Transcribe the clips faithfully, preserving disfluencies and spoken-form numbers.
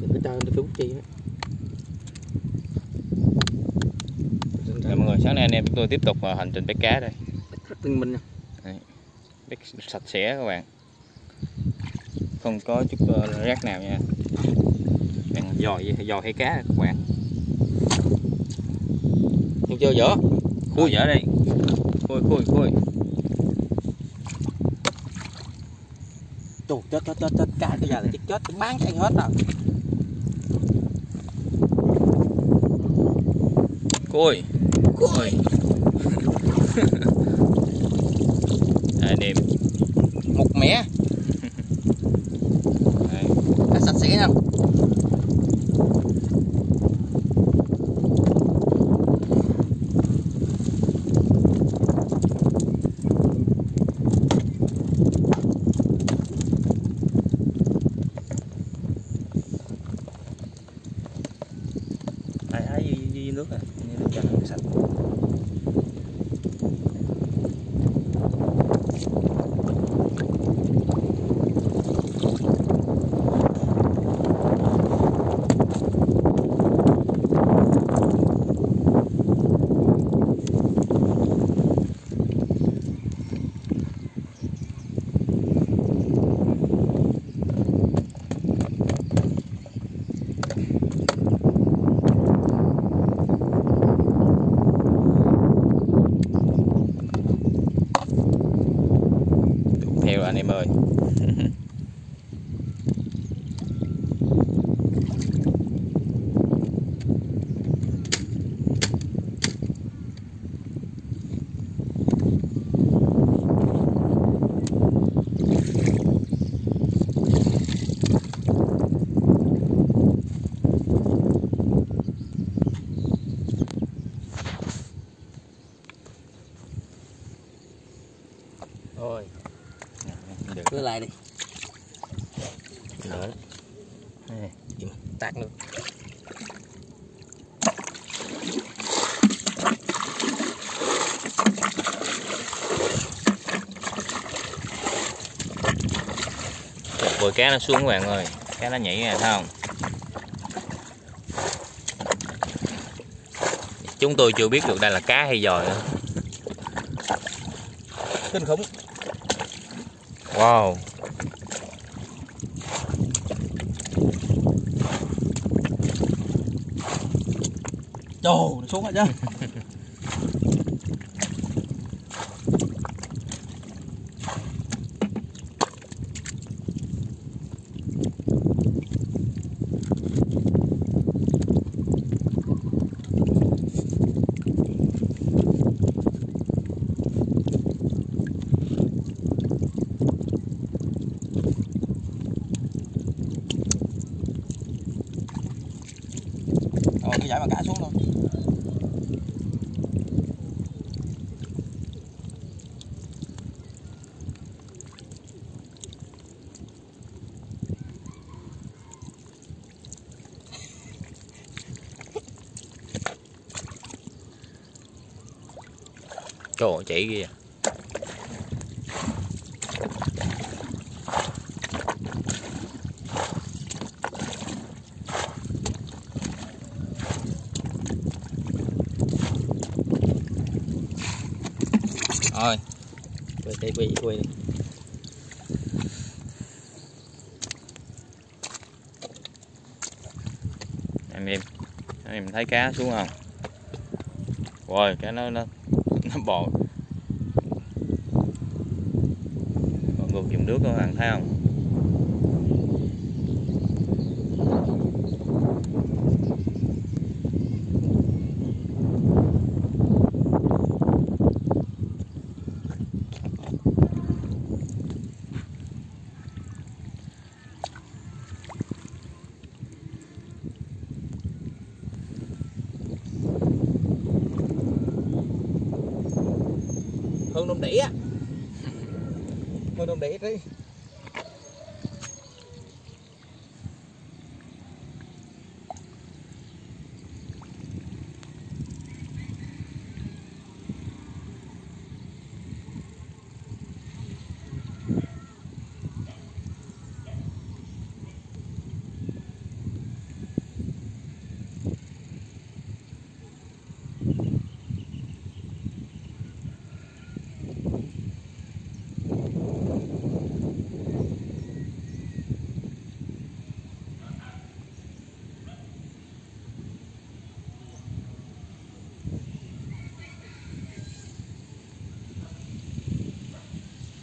đừng có cho nó phút chi đó. Rồi mọi người, sáng nay anh em chúng tôi tiếp tục hành trình bắt cá đây. Từng mình Bắt sạch sẽ các bạn, không có chút rác nào nha. Bạn dòi dòi hay cá các bạn. không chơi vỏ, Khui vỏ đi, khui khui khui. Trời, chết chết chết chết cá bây giờ là chết chết bán cái hết rồi. Khui khui. Đây em Một mẻ. Cá sạch sẽ nha. ai ai dưới, dưới nước này, nước cho nó sạch. Theo anh em ơi. Rồi, Được. cứ lại đi. Nữa. Dùm, tạt luôn. Bồi cá nó xuống các bạn ơi, cá nó nhảy nè, thấy không? Chúng tôi chưa biết được đây là cá hay giòi nữa. Kinh khủng. Wow. Trời, nó xuống rồi chứ. Rồi, cái giải mà cá xuống luôn. Trời ơi, chỉ kìa. Rồi, Quay đây, quay quay đi. anh em, anh em thấy cá xuống không? Rồi, cá nó nó nó bò bò ngược dòng nước các bạn thấy không? Hơn đồng đĩ á. Hơn đồng đĩ đi.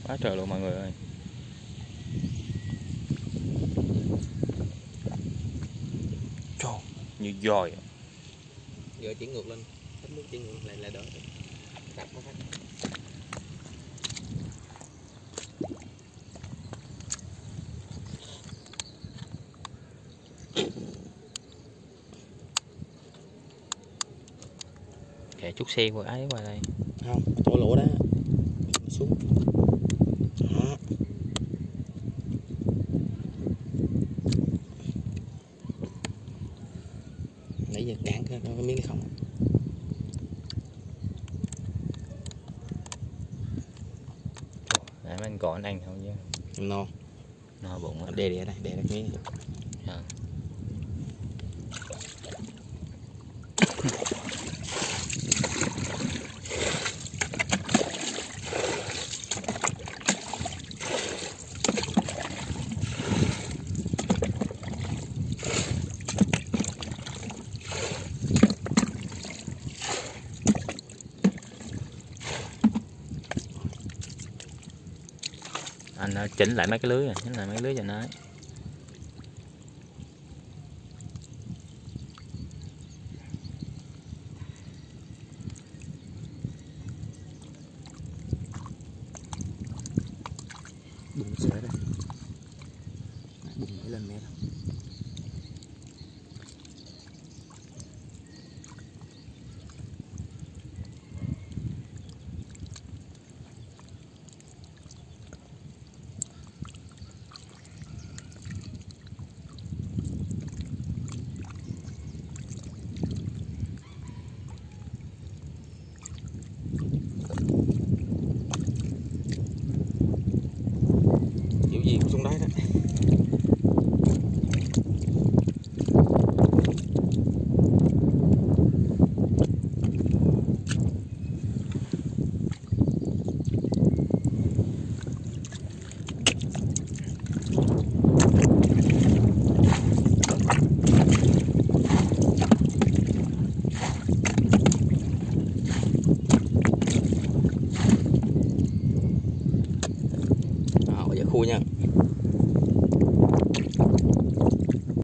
Quá trời luôn mọi người ơi. Trời, như dòi. Giờ chuyển ngược lên, hết nước chuyển ngược lại là đỡ. Đập nó phát. Kệ chút xe qua ấy qua đây. Không, chỗ lỗ đó xuống. Đó. Nãy giờ cản cái miếng này không. Nãy anh còn anh không chứ. No. No bụng á. Đè đè đây, đè đây miếng. À. Anh chỉnh lại mấy cái lưới, chỉnh lại mấy cái lưới cho nó. Bùng sữa đây. Bùng lên mẹ đó.